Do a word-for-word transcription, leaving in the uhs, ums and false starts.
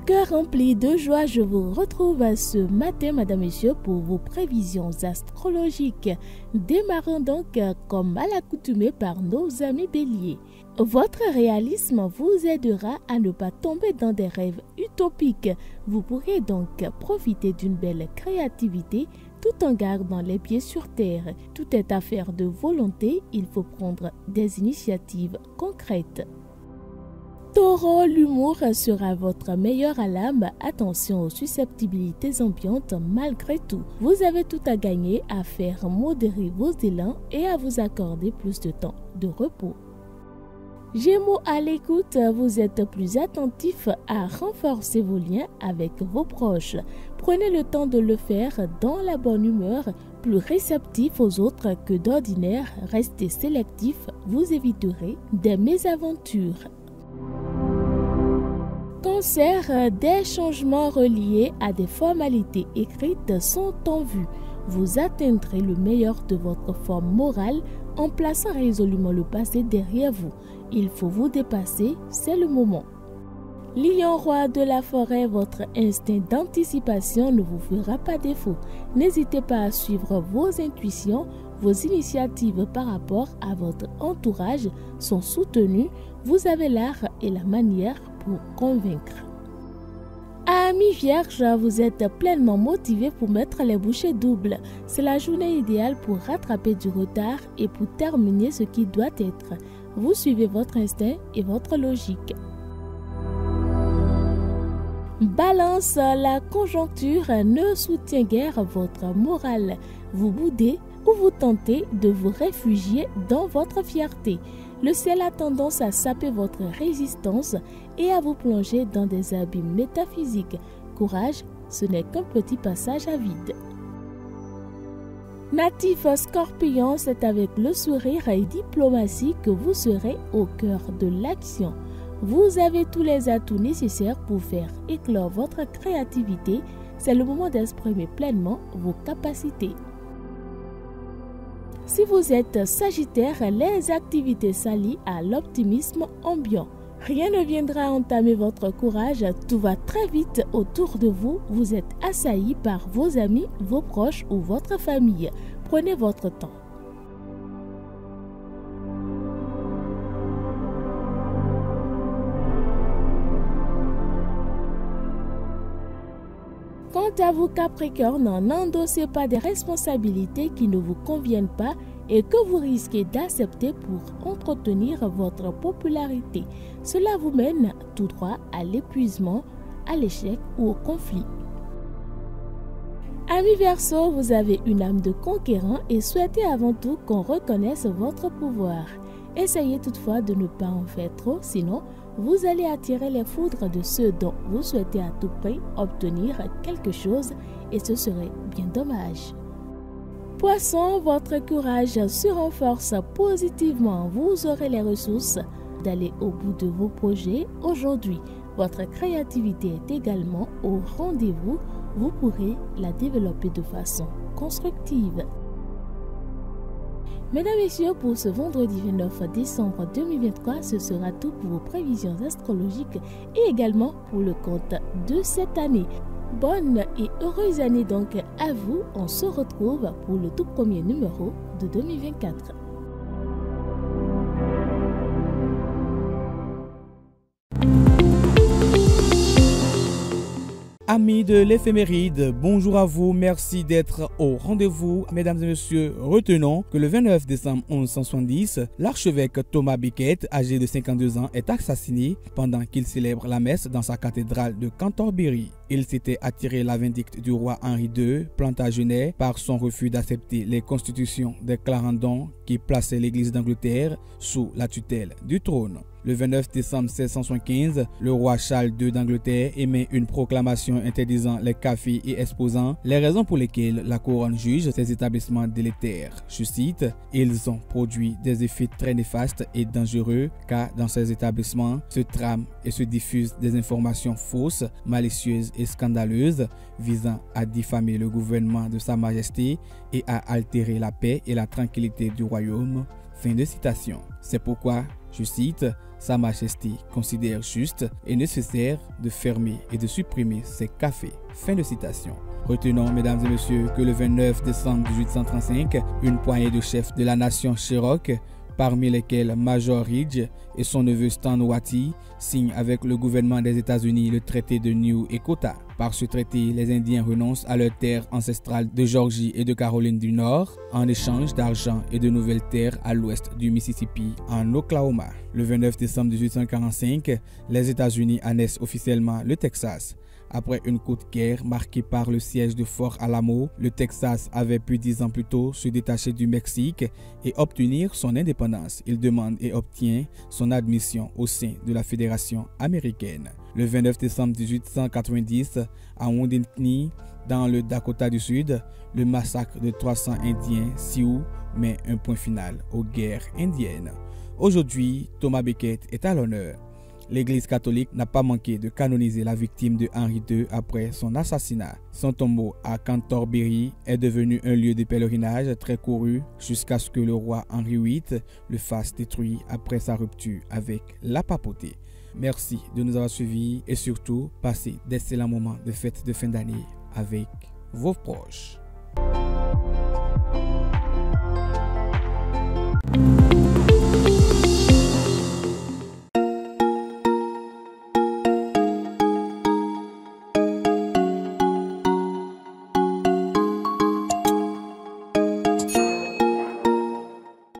cœur rempli de joie, je vous retrouve ce matin, Madame, Messieurs, pour vos prévisions astrologiques. Démarrons donc comme à l'accoutumée par nos amis béliers. Votre réalisme vous aidera à ne pas tomber dans des rêves utopiques. Vous pourrez donc profiter d'une belle créativité tout en gardant les pieds sur terre. Tout est affaire de volonté, il faut prendre des initiatives concrètes. Taureau, l'humour sera votre meilleure alarme. Attention aux susceptibilités ambiantes malgré tout. Vous avez tout à gagner à faire modérer vos élans et à vous accorder plus de temps de repos. Gémeaux, à l'écoute, vous êtes plus attentif à renforcer vos liens avec vos proches. Prenez le temps de le faire dans la bonne humeur, plus réceptif aux autres que d'ordinaire. Restez sélectif, vous éviterez des mésaventures. Cancer, des changements reliés à des formalités écrites sont en vue. Vous atteindrez le meilleur de votre forme morale en plaçant résolument le passé derrière vous. Il faut vous dépasser, c'est le moment. Lion, roi de la forêt, votre instinct d'anticipation ne vous fera pas défaut. N'hésitez pas à suivre vos intuitions. Vos initiatives par rapport à votre entourage sont soutenues. Vous avez l'art et la manière pour convaincre. Amis vierges, vous êtes pleinement motivés pour mettre les bouchées doubles. C'est la journée idéale pour rattraper du retard et pour terminer ce qui doit être. Vous suivez votre instinct et votre logique. Balance, la conjoncture ne soutient guère votre morale. Vous boudez ou vous tentez de vous réfugier dans votre fierté. Le ciel a tendance à saper votre résistance et à vous plonger dans des abîmes métaphysiques. Courage, ce n'est qu'un petit passage à vide. Natif Scorpion, c'est avec le sourire et diplomatie que vous serez au cœur de l'action. Vous avez tous les atouts nécessaires pour faire éclore votre créativité. C'est le moment d'exprimer pleinement vos capacités. Si vous êtes Sagittaire, les activités s'allient à l'optimisme ambiant. Rien ne viendra entamer votre courage, tout va très vite autour de vous. Vous êtes assailli par vos amis, vos proches ou votre famille. Prenez votre temps. Quant à vous Capricorne, n'endossez pas des responsabilités qui ne vous conviennent pas et que vous risquez d'accepter pour entretenir votre popularité. Cela vous mène tout droit à l'épuisement, à l'échec ou au conflit. Amis Verseau, vous avez une âme de conquérant et souhaitez avant tout qu'on reconnaisse votre pouvoir. Essayez toutefois de ne pas en faire trop, sinon vous allez attirer les foudres de ceux dont vous souhaitez à tout prix obtenir quelque chose et ce serait bien dommage. Poisson, votre courage se renforce positivement. Vous aurez les ressources d'aller au bout de vos projets aujourd'hui. Votre créativité est également au rendez-vous. Vous pourrez la développer de façon constructive. Mesdames et messieurs, pour ce vendredi vingt-neuf décembre deux mille vingt-trois, ce sera tout pour vos prévisions astrologiques et également pour le compte de cette année. Bonne et heureuse année donc à vous. On se retrouve pour le tout premier numéro de deux mille vingt-quatre. Amis de l'éphéméride, bonjour à vous, merci d'être au rendez-vous. Mesdames et messieurs, retenons que le vingt-neuf décembre mille cent soixante-dix, l'archevêque Thomas Becket, âgé de cinquante-deux ans, est assassiné pendant qu'il célèbre la messe dans sa cathédrale de Canterbury. Il s'était attiré la vindicte du roi Henri deux, Plantagenet, par son refus d'accepter les constitutions des Clarendon qui plaçaient l'église d'Angleterre sous la tutelle du trône. Le vingt-neuf décembre mille sept cent soixante-quinze, le roi Charles deux d'Angleterre émet une proclamation interdisant les cafés et exposant les raisons pour lesquelles la couronne juge ces établissements délétères. Je cite, « Ils ont produit des effets très néfastes et dangereux car dans ces établissements se trament et se diffusent des informations fausses, malicieuses et scandaleuses visant à diffamer le gouvernement de Sa Majesté et à altérer la paix et la tranquillité du royaume. » Fin de citation. C'est pourquoi, je cite, Sa Majesté considère juste et nécessaire de fermer et de supprimer ces cafés. Fin de citation. Retenons, mesdames et messieurs, que le vingt-neuf décembre mille huit cent trente-cinq, une poignée de chefs de la nation Cherokee, parmi lesquels Major Ridge et son neveu Stan Watty, signent avec le gouvernement des États-Unis le traité de New Echota. Par ce traité, les Indiens renoncent à leurs terres ancestrales de Georgie et de Caroline du Nord en échange d'argent et de nouvelles terres à l'ouest du Mississippi en Oklahoma. Le vingt-neuf décembre mille huit cent quarante-cinq, les États-Unis annexent officiellement le Texas. Après une courte guerre marquée par le siège de Fort Alamo, le Texas avait pu dix ans plus tôt se détacher du Mexique et obtenir son indépendance. Il demande et obtient son admission au sein de la Fédération américaine. Le vingt-neuf décembre mille huit cent quatre-vingt-dix, à Wounded Knee, dans le Dakota du Sud, le massacre de trois cents Indiens Sioux met un point final aux guerres indiennes. Aujourd'hui, Thomas Becket est à l'honneur. L'Église catholique n'a pas manqué de canoniser la victime de Henri deux après son assassinat. Son tombeau à Canterbury est devenu un lieu de pèlerinage très couru jusqu'à ce que le roi Henri huit le fasse détruire après sa rupture avec la papauté. Merci de nous avoir suivis et surtout passez d'excellents moments de fête de fin d'année avec vos proches.